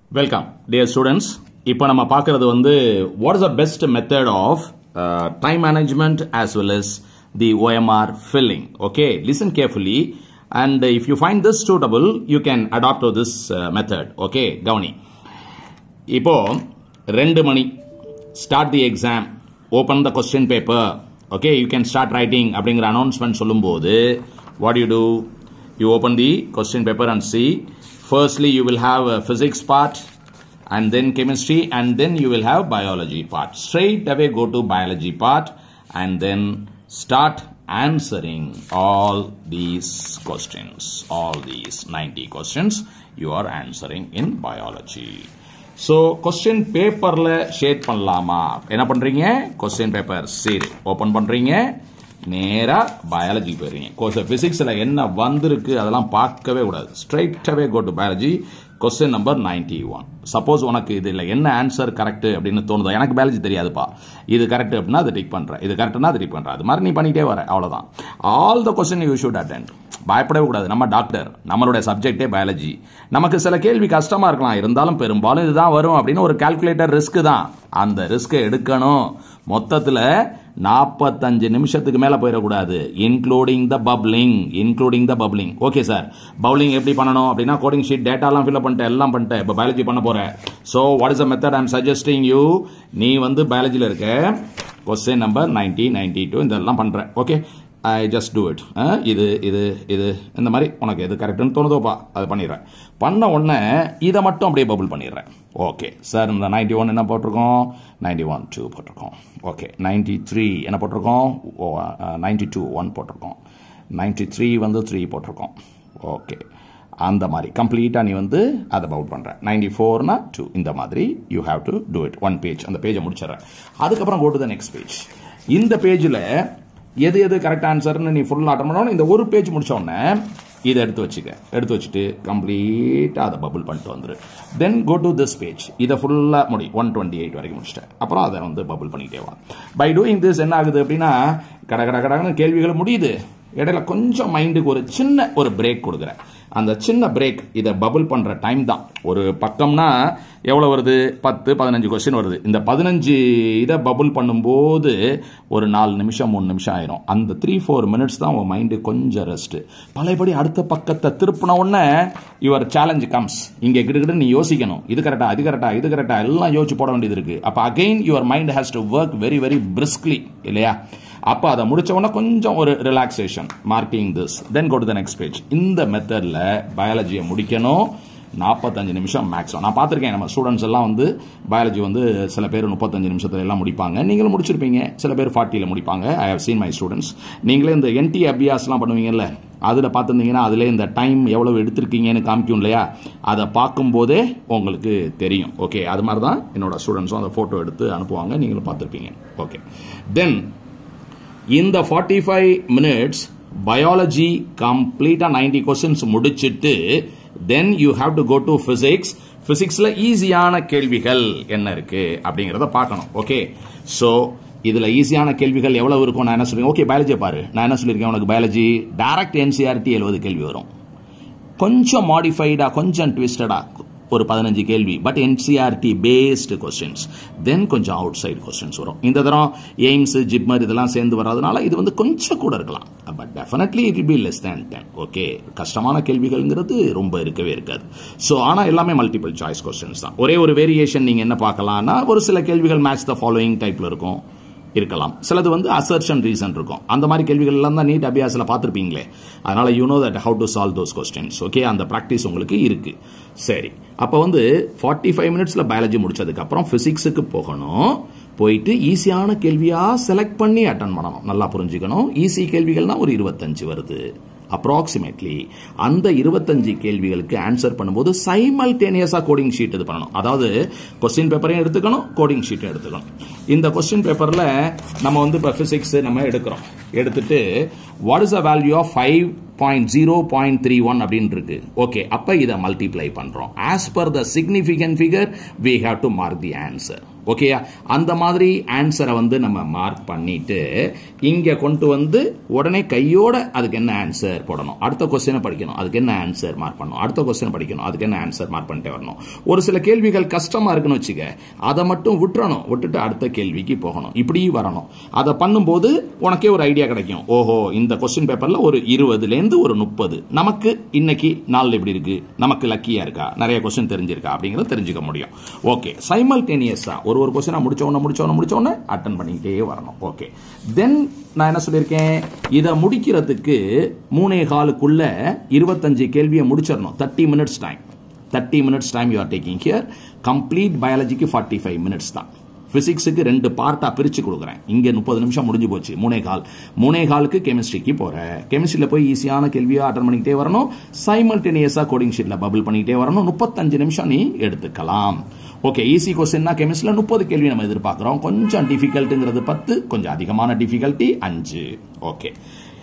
Welcome, dear students. இப்போ நம்ம பார்க்கிறது வந்து what is the best method of time management as well as the OMR filling. Okay, listen carefully and if you find this suitable, you can adopt to this method. Okay, கவனி. இப்போ 2 மணி start the exam, open the question paper. Okay, you can start writing அப்படிங்கிற announcement சொல்லும்போது what do? You open the question paper and see. Firstly, you will have a physics part and then chemistry and then you will have biology part. Straight away go to biology part and then start answering all these questions. All these 90 questions you are answering in biology. So, question paper la shade பண்ணலாமா? என்ன பண்றீங்க? Question paper சரி open பண்றீங்க. நேரா biology போறீங்க. Course பிசிக்ஸ்ல என்ன வந்திருக்கு அதெல்லாம் பார்க்கவே கூடாது. Straight away go to biology. Question number 91. Suppose உனக்கு இதுல என்ன ஆன்சர் கரெக்ட் அப்படின்னு தோணுதோ, எனக்கு பயாலஜி தெரியாதுப்பா, இது கரெக்ட் அப்படின்னா அதை டிக் பண்றேன், இது கரெக்ட்னா அதை டிக் பண்றேன், அது மாதிரி நீ பண்ணிட்டே வர, அவ்வளவுதான். All the question you should attend. பயப்படவே கூடாது. நம்ம டாக்டர், நம்மளுடைய சப்ஜெக்டே பயாலஜி. நமக்கு சில கேள்வி கஷ்டமா இருக்கலாம், இருந்தாலும் பெரும்பாலும் இதுதான் வரும் அப்படின்னு ஒரு கால்குலேட்டர் ரிஸ்க் தான். அந்த ரிஸ்கை எடுக்கணும். மொத்தத்துல 45 நிமிஷத்துக்கு மேல போயிடக்கூடாது. Including the bubbling. Okay sir, bubbling எப்படி பண்ணணும் அப்படின்னா கோடிங் ஷீட் டேட்டாலாம் ஃபில் பண்ணிட்டேன், எல்லாம் பண்ணிட்டேன், இப்போ பயாலஜி பண்ண போறேன். So what is the method I am suggesting you? நீ வந்து பயாலஜியில் இருக்க, கொஸ்டின் நம்பர் 90, 92 இதெல்லாம் பண்ற. Okay, I just do it. இது இந்த மாதிரி உனக்கு எது கரெக்ட்னு தோணுதோப்பா அது பண்ணிடுறேன். பண்ண உடனே இதை மட்டும் அப்படியே பபுள் பண்ணிடுறேன். ஓகே சார், இந்த 91 என்ன போட்டிருக்கோம்? 91 2 போட்டிருக்கோம். ஓகே, 93 என்ன போட்டிருக்கோம்? 92 1 போட்டிருக்கோம். 93 வந்து 3 போட்டிருக்கோம். ஓகே, அந்த மாதிரி கம்ப்ளீட்டாக நீ வந்து அதை பவுட் பண்ணுற. 94னா 2 இந்த மாதிரி you have to do it. 1 page, அந்த பேஜை முடிச்சிடறேன். அதுக்கப்புறம் go to the next page. இந்த பேஜில் எது கரெக்ட் ஆன்சர்னு நீ ஃபுல்லாக அட்டன் பண்ணணும். இந்த ஒரு பேஜ் முடிச்ச உடனே இதை எடுத்து வச்சுட்டு கம்ப்ளீட்டாக அதை பபுள் பண்ணிட்டு வந்துரு. Then go to this page. இதை ஃபுல்லாக 128 வரைக்கும் முடிச்சிட்டேன். அப்புறம் அதை வந்து பபுள் பண்ணிக்கிட்டே வா. பை டூயிங் திஸ் என்ன ஆகுது அப்படின்னா கடகடன்னு கேள்விகள் முடியுது. இடையில கொஞ்சம் மைண்டுக்கு ஒரு சின்ன பிரேக் கொடுக்குறேன். அந்த சின்ன பிரேக் இதை பபுள் பண்ற டைம் தான். ஒரு பக்கம்னா எவ்வளவு வருது? 10-15 கொஸ்டின் வருது. இந்த 15 இதை பபுள் பண்ணும்போது ஒரு 4 நிமிஷம் 3 நிமிஷம் ஆயிரும். அந்த 3-4 மினிட்ஸ் தான் உன் மைண்டு கொஞ்சம் ரெஸ்ட். பழையபடி அடுத்த பக்கத்தை திருப்பின உடனே யுவர் சேலஞ்ச் கம்ஸ். இங்கே கிட்ட நீ யோசிக்கணும், இது கரெக்டா, இது கரெக்டா எல்லாம் யோசிச்சு போட வேண்டியது இருக்கு. அப்ப again your mind has to work very very briskly, இல்லையா? அப்ப அதை முடிச்ச உடனே கொஞ்சம் ஒரு relaxation, marking this, then go to the next page. இந்த மெத்தட்ல பயாலஜியை முடிக்கணும். 45 நிமிஷம் மேக்ஸிமம். நான் பார்த்துருக்கேன் நம்ம ஸ்டூடெண்ட்ஸ் எல்லாம் வந்து பயாலஜி வந்து சில பேர் 35 நிமிஷத்துல எல்லாம் முடிப்பாங்க. நீங்களும் முடிச்சிருப்பீங்க. சில பேர் 40ல முடிப்பாங்க. I have seen my students. நீங்களே இந்த என்டி அபியாஸ்லாம் பண்ணுவீங்கல்ல, அதில் பார்த்துருந்தீங்கன்னா அதிலே இந்த டைம் எவ்வளவு எடுத்திருக்கீங்கன்னு காமிக்கும் இல்லையா? அதை பார்க்கும்போதே உங்களுக்கு தெரியும். ஓகே, அது மாதிரி தான் என்னோட ஸ்டூடெண்ட்ஸும் அந்த ஃபோட்டோ எடுத்து அனுப்புவாங்க. நீங்களும் பார்த்துருப்பீங்க. ஓகே, தென் இந்த 45 மினிட்ஸ் பயாலஜி கம்ப்ளீட்டா 90 கொஸ்டின்ஸ் முடிச்சிட்டு then you have to go to physics. பிசிக்ஸ்ல ஈஸியான கேள்விகள் என்ன இருக்கு அப்படிங்கறத பார்க்கணும். ஓகே, சோ இதுல ஈஸியான கேள்விகள் எவ்வளவு இருக்கும்? நான் என்ன சொல்றேன்? ஓகே, பயாலஜியை பாரு. நான் என்ன சொல்லியிருக்கேன் உனக்கு? பயாலஜி டைரக்ட் என்சிஆர்டி 70 கேள்வி வரும். கொஞ்சம் மாடிஃபைடா, கொஞ்சம் ட்விஸ்டடா ஒரு 15 கேள்வி, but NCERT based questions. Then கொஞ்சம் அவுட் சைடு கொஸ்டின்ஸ் வரும். இந்த தரம் எய்ம்ஸ், ஜிப்மர் இதெல்லாம் சேர்ந்து வர்றதுனால இது வந்து கொஞ்சம் கூட இருக்கலாம். But definitely it will be less than 10. Okay, கஷ்டமான கேள்விகள்ங்கிறது ரொம்ப இருக்கவே இருக்காது. ஸோ ஆனால் எல்லாமே மல்டிபிள் சாய்ஸ் கொஸ்டின்ஸ் தான். ஒரே ஒரு வேரியேஷன் நீங்க என்ன பார்க்கலாம்னா, ஒரு சில கேள்விகள் மேட்ச் த ஃபாலோயிங் டைப்ல இருக்கலாம். சிலது வந்து அசர்ஷன் ரீசன் இருக்கும். அந்த மாதிரி கேள்விகள் எல்லாம் தான் நீட் அபியாஸ்ல பார்த்திருப்பீங்களே. அதனால you know that how to solve those questions. Okay, அந்த பிராக்டிஸ் உங்களுக்கு இருக்கு. சரி, அப்ப வந்து 45 மினிட்ஸ்ல பயாலஜி முடிச்சதுக்கு அப்புறம் பிசிக்ஸுக்கு போகணும். போயிட்டு ஈஸியான கேள்வியா செலக்ட் பண்ணி அட்டன் பண்ணணும். நல்லா புரிஞ்சுக்கணும். ஈஸி கேள்விகள்னா ஒரு 25 வருது அப்ராக்சிமேட்லி. அந்த 25 கேள்விகளுக்கு ஆன்சர் பண்ணும்போது சைமல்டேனியஸா கோடிங் ஷீட் இது பண்ணணும். அதாவது கொஸ்டின் பேப்பரையும் எடுத்துக்கணும், கோடிங் ஷீட்டும் எடுத்துக்கணும். இந்த கொஸ்டின் பேப்பர்ல நம்ம வந்து இப்ப பிசிக்ஸ் நம்ம எடுத்துட்டு what is the value of 5.0.31 அப்படின்னு இருக்கு. ஓகே, அப்ப இதை மல்டிப்ளை பண்றோம். As per the significant figure we have to mark the answer. ஓகேயா? அந்த மாதிரி ஆன்சரை வந்து நம்ம மார்க் பண்ணிட்டு இங்க கொண்டு வந்து உடனே கையோட அதுக்கு என்ன ஆன்சர் போடணும், அடுத்த கொஸ்டினை படிக்கணும், அதுக்கு என்ன ஆன்சர் மார்க் பண்ணணும், அடுத்த கொஸ்டின் படிக்கணும், அதுக்கு என்ன ஆன்சர் மார்க் பண்ணிட்டே வரணும். ஒரு சில கேள்விகள் கஷ்டமா இருக்குன்னு வச்சுக்க, அதை மட்டும் விட்டுறணும், விட்டுட்டு அடுத்த கேள்விக்கு போகணும். இப்படி வரணும். அதை பண்ணும்போது உனக்கே ஒரு ஐடியா கிடைக்கும். ஓஹோ, இந்த கொஸ்டின் பேப்பர்ல ஒரு 20லேருந்து ஒரு 30 நமக்கு இன்னைக்கு நாள் எப்படி இருக்கு, நமக்கு லக்கியா இருக்கா, நிறைய கொஸ்டின் தெரிஞ்சிருக்கா அப்படிங்கறத தெரிஞ்சுக்க முடியும். ஓகே, சைமல்டேனியஸா ஒரு கொஸ்டினா முடிச்ச உடனே அட்டெண்ட் பண்ணிக்கிட்டே வரணும். ஓகே, தென் நான் என்ன சொல்லியிருக்கேன், இதை முடிக்கிறதுக்கு 3:15க்குள்ள 25 கேள்வியை முடிச்சிடணும். 30 minutes time. 30 minutes time you are taking here. Complete பயாலஜிக்கு 45 minutes தான். பிசிக்ஸுக்கு 2 பார்ட்டா பிரிச்சு கொடுக்குறேன். இங்க 30 நிமிஷம் முடிஞ்சு போச்சு. 3:15க்கு கெமிஸ்ட்ரிக்கு போற. கெமிஸ்ட்ரியில போய் ஈஸியான கேள்வியா அட்டெண்ட் பண்ணிக்கிட்டே வரணும். சைமல்டேனியஸா கோடிங் ஷீட்ல பபிள் பண்ணிக்கிட்டே வரணும். 35 நிமிஷம் நீ எடுத்துக்கலாம். ஓகே, ஈஸி கொஸ்டின்னா கெமிஸ்ட்ரியில 30 கேள்வி நம்ம எதிர்பார்க்கிறோம். கொஞ்சம் டிஃபிகல்ட்டுங்கிறது 10, கொஞ்சம் அதிகமான டிஃபிகல்ட்டி 5. ஓகே,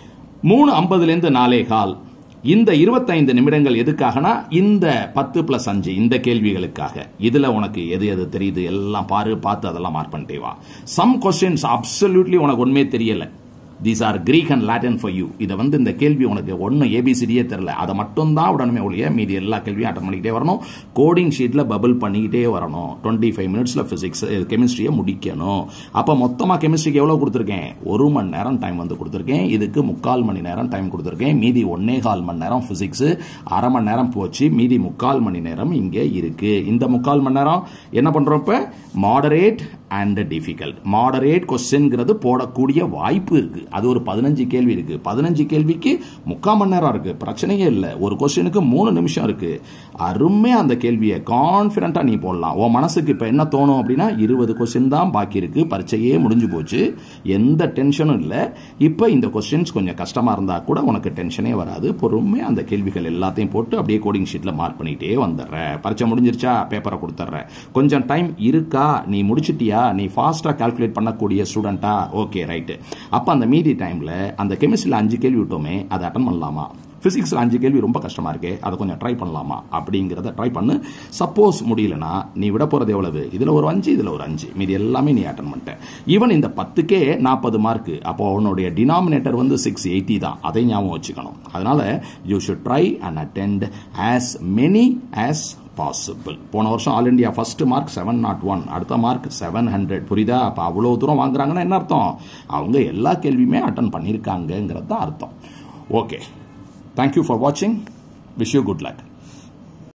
3:50லேருந்து 4:15 இந்த 25 நிமிடங்கள் எதுக்காகனா இந்த 10+5 இந்த கேள்விகளுக்காக. இதுல உனக்கு எது எது தெரியுது எல்லாம் பார்த்து அதெல்லாம் மார்க் பண்ணிட்டே வா. சம் கொஸ்டின்ஸ் அப்சல்யூட்லி உனக்கு ஒண்ணுமே தெரியல. These are Greek and Latin for you. இதை வந்து இந்த கேள்வி உனக்கு ஒன்னும் ஏபிசிடியே தெரியல, அதை மட்டும் தான் உடனே ஒழிய மீதி எல்லா கேள்வியும் அட்டன் பண்ணிக்கிட்டே வரணும். கோடிங் ஷீட்ல பபிள் பண்ணிக்கிட்டே வரணும். 25 minutesல பிசிக்ஸ் கெமிஸ்ட்ரியை முடிக்கணும். அப்ப மொத்தமா கெமிஸ்ட்ரிக்கு எவ்வளவு கொடுத்திருக்கேன், 1 மணி நேரம் டைம் வந்து கொடுத்திருக்கேன். இதுக்கு 3/4 மணி நேரம் டைம் கொடுத்திருக்கேன். மீதி 1.25 மணி நேரம் பிசிக்ஸ், அரை மணி நேரம் போச்சு. மீதி 3/4 மணி நேரம் இங்க இருக்கு. இந்த 3/4 மணி நேரம் என்ன பண்றோம், இப்ப மாடரேட் அண்ட் டிஃபிகல்ட். மாடரேட் கொஸ்டின்ங்கிறது போடக்கூடிய வாய்ப்பு இருக்கு. அது ஒரு 15 கேள்வி இருக்கு. 15 கேள்விக்கு 3/4 மணி நேரம் இருக்கு. பிரச்சனையே இல்லை. ஒரு கொஸ்டினுக்கு 3 நிமிஷம் இருக்கு. அருமையா அந்த கேள்வியை கான்பிடண்டா நீ போடலாம். உன் மனசுக்கு இப்ப என்ன தோணும் அப்படின்னா, 20 கொஸ்டின் தான் பாக்கி இருக்கு, பரீட்சையே முடிஞ்சு போச்சு, எந்த டென்ஷனும் இல்லை. இப்ப இந்த கொஸ்டின்ஸ் கொஞ்சம் கஷ்டமா இருந்தா கூட உனக்கு டென்ஷனே வராது. பொறுமையா அந்த கேள்விகள் எல்லாத்தையும் போட்டு அப்படியே கோடிங் ஷீட்ல மார்க் பண்ணிட்டே வந்துடுற. பரீட்சை முடிஞ்சிருச்சா, பேப்பரை கொடுத்துட்ற. கொஞ்சம் டைம் இருக்கா, நீ முடிச்சிட்டியா, நீ ஃபாஸ்டா கால்குலேட் பண்ணக்கூடிய ஸ்டூடெண்டா, ஓகே ரைட். அப்ப அந்த மீதி டைம்ல அந்த கெமிஸ்ட்ரியில 5 கேள்வி விட்டோமே, அதை அட்டன் பண்ணலாமா? பிசிக்ஸ்ல 5 கேள்வி ரொம்ப கஷ்டமா இருக்கு, அதை கொஞ்சம் ட்ரை பண்ணலாமா அப்படிங்கறத ட்ரை பண்ணு. சப்போஸ் முடியலனா நீ விட போறது எவ்வளவு, இதுல ஒரு 5, இதுல ஒரு 5, மீதி எல்லாமே நீ அட்டன் பண்ணிட்ட. ஈவன் இந்த 10க்கே 40 மார்க். அப்போ உன்னுடைய டினாமினேட்டர் வந்து 680 தான். அதை ஞாபகம் வச்சுக்கணும். அதனால you should try and attend as many as possible. போன வருஷம் ஆல் இண்டியா ஃபர்ஸ்ட் மார்க் 701, அடுத்த மார்க் 700. புரியுதா? அப்ப அவ்வளவு தூரம் வாங்குறாங்கன்னா என்ன அர்த்தம், அவங்க எல்லா கேள்வியுமே அட்டன் பண்ணிருக்காங்கிறது தான் அர்த்தம். ஓகே, தேங்க்யூ ஃபார் வாட்சிங். Wish you good luck.